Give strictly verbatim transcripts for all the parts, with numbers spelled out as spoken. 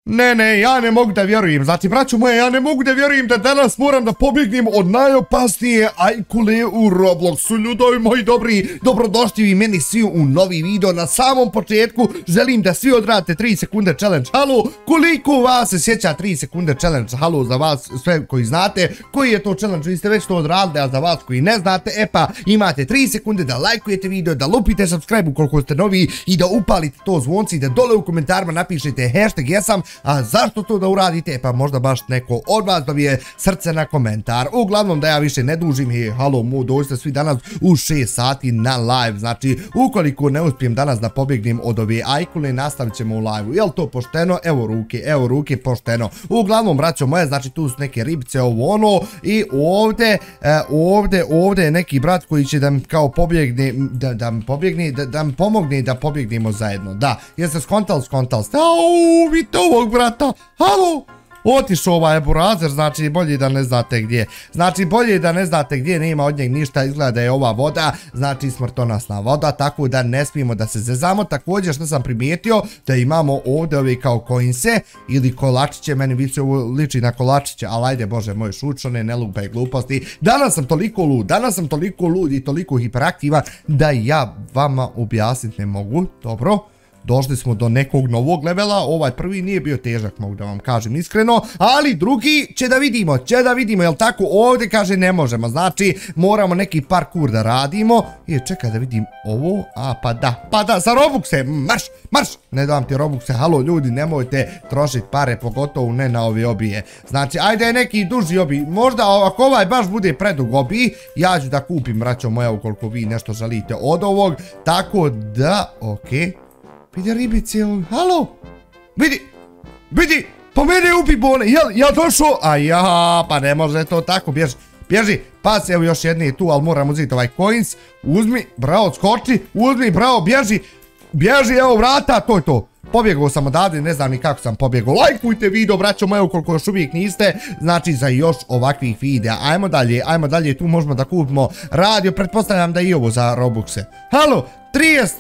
Ne, ne, ja ne mogu da vjerujem. Znači, braćo moje, ja ne mogu da vjerujem da danas moram da pobjegnem od najopasnije ajkule u Robloxu. Ljudovi moji dobri, dobrodošli vi meni svi u novi video. Na samom početku želim da svi odradite tri sekunde challenge. Halo, koliko vas se sjeća tri sekunde challenge? Halo, za vas sve koji znate koji je to challenge, vi ste već to odradili, a za vas koji ne znate, e pa imate tri sekunde da lajkujete video, da lupite subscribe ukoliko ste novi i da upalite to zvonci i da dole u komentarima napišete hashtag jesam. A zašto to da uradite? Pa možda baš neko od vas dobije srce na komentar. Uglavnom da ja više ne dužim, he, halo, mu dođite svi danas u šest sati na live. Znači, ukoliko ne uspijem danas da pobjegnem od ove ajkule, nastavit ćemo u live-u. Jel to pošteno? Evo ruke, evo ruke, pošteno. Uglavnom, braćo moje, znači tu su neke ribice, ovo ono, i ovdje, e, ovdje, ovdje je neki brat koji će da mi kao pobjegne, da, da mi pobjegne, da, da mi pomogne da pobjegnemo zajedno. Da, jeste skontali, skontali ste? Au, vidite ovog brata, halo! Otišao ovaj burazer, znači bolje da ne znate gdje. Znači bolje da ne znate gdje, nema od njeg ništa, izgleda da je ova voda, znači smrtonosna voda, tako da ne smijemo da se zezamo. Također što sam primijetio, da imamo ovdje ove kao coinse ili kolačiće, meni više ovo liči na kolačiće, ali ajde bože moj, šučone, ne lupaj gluposti. Danas sam toliko lud, danas sam toliko lud i toliko hiperaktivan da ja vama objasniti ne mogu, dobro? Došli smo do nekog novog levela, ovaj prvi nije bio težak, mogu da vam kažem iskreno, ali drugi će da vidimo, će da vidimo, jel tako, ovdje kaže ne možemo, znači moramo neki parkour da radimo. I čekaj da vidim ovo, a pa da, pa da, za Robuxe, marš, marš, ne dam ti Robuxe, halo ljudi, nemojte trošiti pare, pogotovo ne na ovi obije. Znači, ajde neki duži obi, možda ako ovaj baš bude predug obi, ja ću da kupim, braćo moja, ukoliko vi nešto želite od ovog, tako da, okej. Vidi ribice, halo, vidi, vidi, pa mene ubi bole, jel, jel došao, a ja, pa ne može to tako, bježi, bježi, pas, evo još jedni je tu, ali moram uzeti ovaj coins, uzmi, bravo, skoči, uzmi, bravo, bježi, bježi, evo vrata, to je to. Pobjegao sam odavde, ne znam ni kako sam pobjegao. Lajkujte video, braćo moje, ukoliko još uvijek niste, znači za još ovakvih videa. Ajmo dalje, ajmo dalje, tu možemo da kupimo radio, pretpostavljam da i ovo za Robuxe. Halo, trideset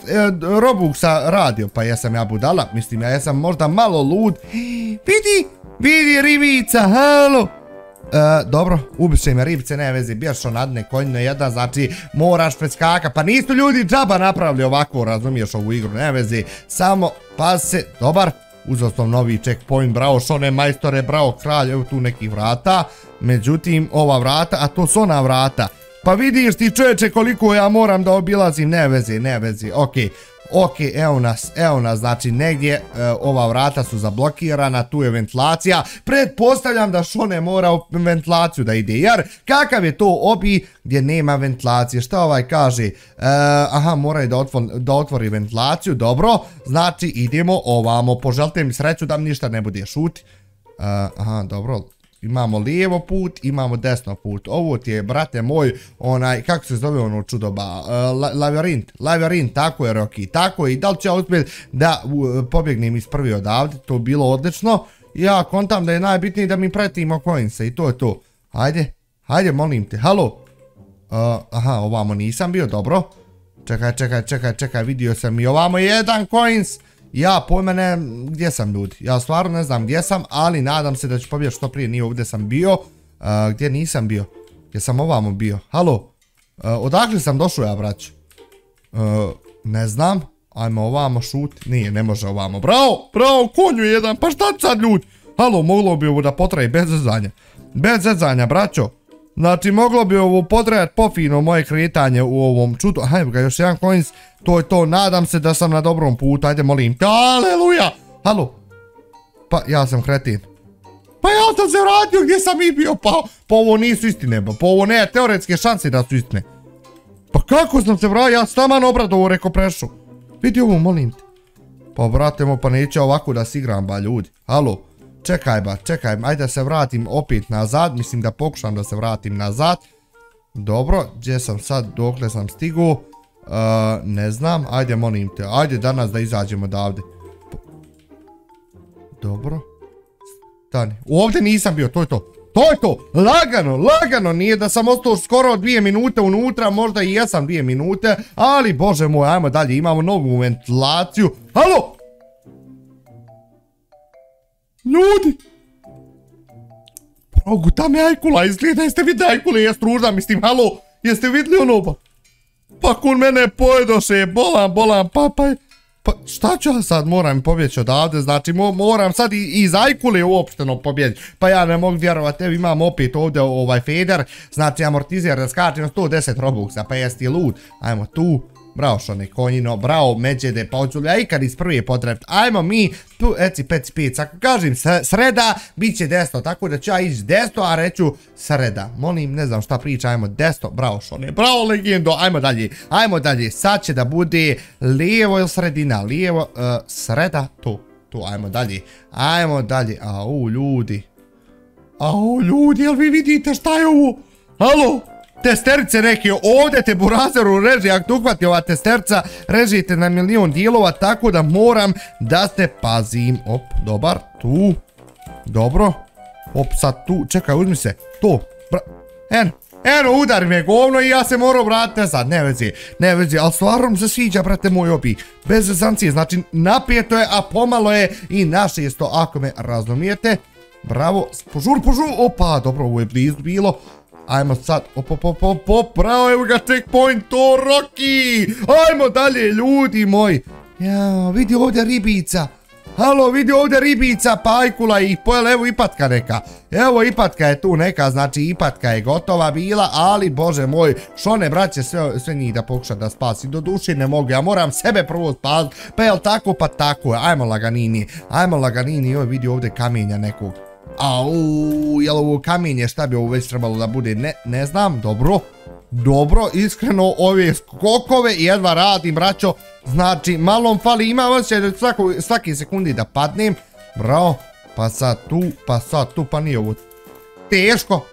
Robuxa radio, pa jesam ja budala, mislim ja jesam možda malo lud. Vidi, vidi ribica, halo. E, dobro, ubiše me ribice, ne vezi, bješo nadne konjno jedna, znači moraš preskaka, pa nisu ljudi džaba napravili ovako, razumiješ ovu igru, ne vezi, samo pa se, dobar, uzeo sam novi checkpoint, bravo šone majstore, bravo kralj, evo tu nekih vrata, međutim ova vrata, a to su ona vrata, pa vidiš ti čovječe koliko ja moram da obilazim, ne vezi, ne vezi, okej. Ok, evo nas, evo nas, znači negdje e, ova vrata su zablokirana, tu je ventilacija, pretpostavljam da Šone mora u ventilaciju da ide, jer kakav je to obi gdje nema ventilacije, šta ovaj kaže, e, aha, moraju da, otvor, da otvori ventilaciju, dobro, znači idemo ovamo, poželite mi sreću da mi ništa ne bude, šuti, e, aha, dobro. Imamo lijevo put, imamo desno put. Ovo ti je, brate moj, onaj, kako se zove ono čudoba, uh, lavirint, lavirint, tako je Roki, tako je. I da li ću ja uspjeti da uh, pobjegnem iz prvi odavde, to bilo odlično. Ja kontam da je najbitnije da mi pretimo coinse i to je to. Hajde, hajde molim te, halo. Uh, aha, ovamo nisam bio, dobro. Čekaj, čekaj, čekaj, čekaj, vidio sam i ovamo jedan coins. Ja pojma ne gdje sam ljudi, ja stvarno ne znam gdje sam, ali nadam se da ću pobjeći što prije, nije ovdje sam bio, uh, gdje nisam bio, gdje sam ovamo bio, halo, uh, odakle sam došao ja braću, uh, ne znam, ajmo ovamo šut, nije, ne može ovamo, bravo, bravo, konju jedan, pa šta sad ljudi, halo, moglo bi ovo da potraji bez zezanja, bez zezanja braćo. Znači, moglo bi ovo potrajati pofino moje kretanje u ovom čudu. Ajde ga, još jedan coins. To je to, nadam se da sam na dobrom putu. Ajde, molim te, aleluja. Halo. Pa, ja sam kretin. Pa ja sam se vratio gdje sam i bio. Pa, pa ovo nisu istine. Pa ovo ne, teoretske šanse da su istine. Pa kako sam se vratio? Ja sam taman obradovo reko prešao. Vidi ovo, molim te. Pa, vratimo, pa neće ovako da si igram, ba ljudi. Halo. Čekaj ba, čekaj, ajde da se vratim opet nazad, mislim da pokušam da se vratim nazad. Dobro, gdje sam sad, dokle sam stigu, uh, ne znam, ajde molim te, ajde danas da izađemo odavde. Dobro, stani, ovdje nisam bio, to je to, to je to, lagano, lagano, nije da sam ostao skoro dvije minute unutra, možda i jesam dvije minute, ali bože moj, ajmo dalje, imamo novu ventilaciju, halo! Ljudi! Proguta me Ajkula, izgleda, jeste vidjeli Ajkule, jest ružna, mislim, halo, jeste vidjeli ono, pa... Pa kun mene pojedoše, bolam, bolam, pa, pa... Pa šta ću ja sad, moram pobjeći odavde, znači mo, moram sad i, i iz Ajkule uopšteno pobjeći. Pa ja ne mogu vjerovati, evo imam opet ovdje ovaj fader, znači amortizer da skačem sto deset robuxa, pa jesti lud. Ajmo tu, bravo Šone konjino, bravo Međede, pa hoću li ja ikad iz prve potrebiti. Ajmo mi, tu, eci, peci, pec, ako kažem sreda, bit će desno, tako da ću ja ići desno, a reću sreda. Molim, ne znam šta priča, ajmo desno, bravo Šone, bravo legendo, ajmo dalje, ajmo dalje, sad će da bude lijevo ili sredina, lijevo, uh, sreda, tu, tu, ajmo dalje, ajmo dalje, au ljudi, au ljudi, jel vi vidite šta je ovo, halo? Testerice neke, ovdje te burazeru reži, ako te uhvati ova testerca, režite na milion dijelova, tako da moram da se pazim. Op, dobar, tu, dobro, op, sad tu, čekaj, uzmi se, to, eno, eno, udari me govno i ja se moram vratiti sad, ne vezi, ne vezi, ali stvarno mi se sviđa, brate moj, obi, bez zezancije, znači napijeto je, a pomalo je i naše isto, ako me razumijete, bravo, požur, požur, opa, dobro, ovo je blizu bilo. Ajmo sad, op, op, op, op, op, bravo, evo ga checkpoint, to Rocky! Ajmo dalje, ljudi moji! Jao, vidi ovdje ribica! Halo, vidi ovdje ribica, pa Ajkula ih pojela, evo Ipatka neka. Evo Ipatka je tu neka, znači Ipatka je gotova bila, ali bože moj, Šone braće sve, sve njih da pokuša da spasi. Do duše ne mogu, ja moram sebe prvo spasiti, pa jel tako pa tako, ajmo laganini, ajmo laganini, evo vidi ovdje kamenja nekog. Au, jel ovo kamenje, šta bi ovo već trebalo da bude, ne, ne znam, dobro, dobro, iskreno ove skokove jedva radim, braćo, znači malom fali, ima osjećaj da svaki sekundi da padnem, bravo, pa sad tu, pa sad tu, pa nije ovo teško.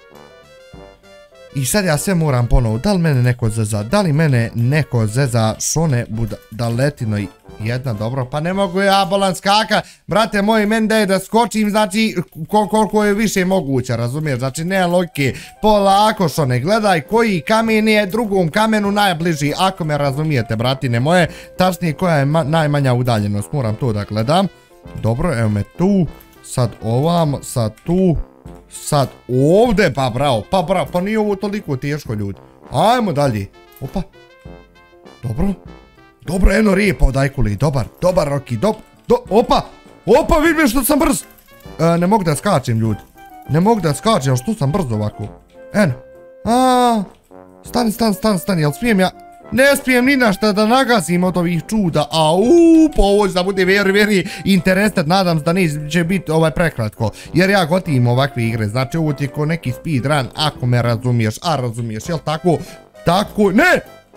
I sad ja sve moram ponovo, da li mene neko zeza, da li mene neko zeza, Šone budaletino jedna, dobro, pa ne mogu ja bolan skaka, brate moj, meni da je da skočim, znači koliko je više moguće, razumiješ, znači ne logike, polako Šone, gledaj koji kamen je drugom kamenu najbliži, ako me razumijete, bratine moje, tačnije koja je najmanja udaljenost, moram to da gledam, dobro, evo me tu, sad ovam, sad tu, sad ovdje, pa bravo, pa bravo, pa nije ovo toliko teško ljudi. Ajmo dalje. Opa. Dobro. Dobro, eno rijepa od Ajkuli, dobar, dobar Rocky, dob, do, opa, opa, vidim što sam brz. E, ne mogu da skačem ljudi. Ne mogu da skačem, što sam brz ovako. Eno. A, stani, stani, stani, stani, jel smijem ja? Ne smijem ni našta da nagazim od ovih čuda, au, pa ovo će da bude veri, veri interesant, nadam se da neće biti ovaj prekratko, jer ja gotivim ovakve igre, znači ovo ti je ko neki speedrun, ako me razumiješ, a razumiješ, jel tako, tako, ne!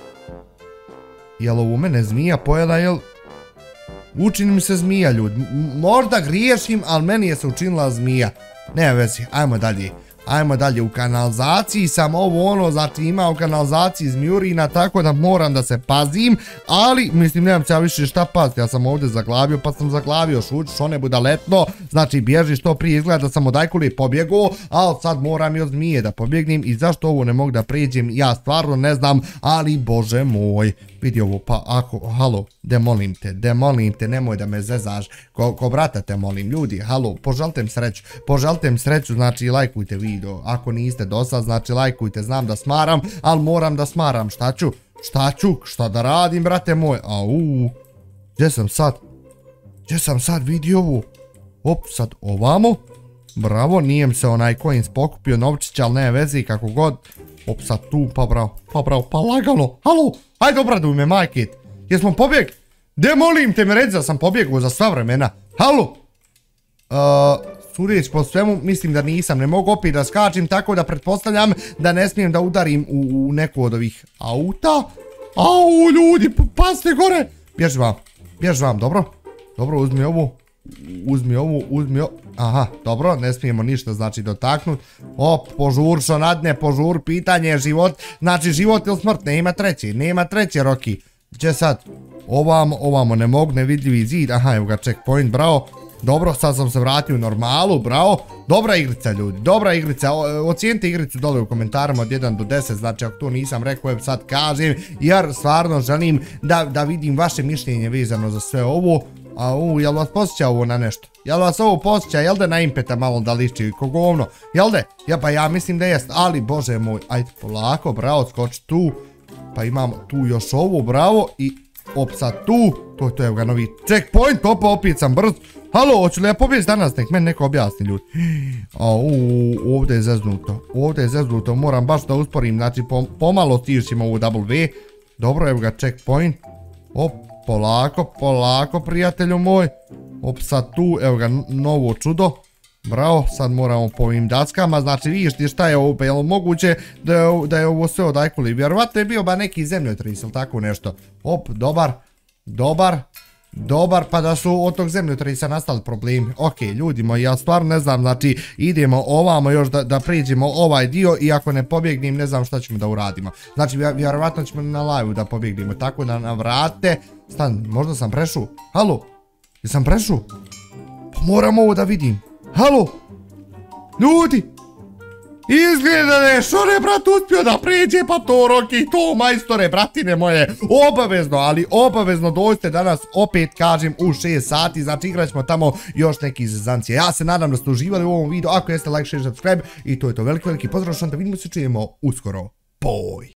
Jel ovo mene zmija pojela, jel? Učini mi se zmija, ljudi, možda griješim, ali meni je se učinila zmija, ne vezi, ajmo dalje. Ajmo dalje, u kanalizaciji sam ovo ono, znači ima u kanalizaciji zmijurina, tako da moram da se pazim, ali mislim nemam se ja više šta paziti, ja sam ovdje zaglavio pa sam zaglavio, šuć, Šone budaletno, znači bježi što prije, izgleda da sam od Ajkule pobjegao, ali sad moram i od zmije da pobjegnem i zašto ovo ne mogu da pređem, ja stvarno ne znam, ali bože moj, vidi ovo, pa ako, halo, de molim te, de molim te, nemoj da me zezaš, ko, ko brata te molim, ljudi, halo, poželite sreću, poželite sreću, znači lajkujte video, ako niste do sad, znači lajkujte, znam da smaram, ali moram da smaram, šta ću, šta ću, šta da radim, brate moj, au, gdje sam sad, gdje sam sad, vidi ovo, op, sad ovamo, bravo, nijem se onaj coins pokupio novčić, ali ne vezi, kako god, op, sad tu, pa bravo, pa bravo, pa lagano, halo, ajde obraduj me, majket, jesmo pobjeg, de molim te me reći da sam pobjegao za sva vremena, halo, uh, sudeći po svemu, mislim da nisam, ne mogu opet da skačim, tako da pretpostavljam da ne smijem da udarim u, u neku od ovih auta. Au, ljudi, pasite gore. Bježi vam, bježi vam, dobro. Dobro, uzmi ovu, uzmi ovu, uzmi ovu. Aha, dobro, ne smijemo ništa, znači, dotaknut. O, požur, Šonadne, požur, pitanje je život. Znači, život ili smrt, nema treći, nema treći, Rocky. Gdje sad? Ovamo, ovamo, ne mogu, nevidljivi zid. Aha, evo ga, checkpoint, bravo. Dobro, sad sam se vratio u normalu, bravo. Dobra igrica, ljudi, dobra igrica. Ocijenite igricu dole u komentarima od jedan do deset, znači ako to nisam rekao, evo sad kažem, jer stvarno želim da, da vidim vaše mišljenje vezano za sve ovo. Au, jel vas posjeća ovo na nešto? Jel vas ovo posjeća, jel da na impeta malo da liči, ko govno? Jel da? Ja pa ja mislim da jest, ali bože moj, ajde polako, bravo, skoči tu. Pa imamo tu još ovo, bravo, i op sad tu. To je to, evo ga novi checkpoint, opa, opet sam brz. Halo, hoću li ja pobjeći danas, nek meni neko objasni ljudi. Au, ovdje je zeznuto, ovdje je zeznuto, moram baš da usporim, znači pomalo stižimo ovu W. Dobro, evo ga checkpoint. Op, polako, polako, prijatelju moj. Op, sad tu, evo ga, novo čudo. Bravo, sad moramo po ovim dackama, znači vidiš ti šta je ovo, je li moguće da je ovo sve od ajkuli? Vjerovatno je bio ba neki zemljotris ili tako nešto. Op, dobar, dobar, dobar, pa da su od tog zemljotrisa nastali problemi. Ok, ljudi moji, ja stvarno ne znam, znači idemo ovamo još da priđemo ovaj dio i ako ne pobjegnim ne znam šta ćemo da uradimo. Znači vjerovatno ćemo na live da pobjegnimo, tako da navrate. Stan, možda sam prešu? Halo, jesam prešu? Pa moram ovo da vidim. Halo, ljudi, izgleda da je Šore brat uspio da priđe, pa to Roki, to majstore, bratine moje, obavezno, ali obavezno dođite danas, opet kažem, u šest sati, znači igrat ćemo tamo još neki zezancije. Ja se nadam da ste uživali u ovom videu, ako jeste, like, share, subscribe, i to je to, veliki, veliki pozdrav, što da vidimo se čujemo uskoro, boj!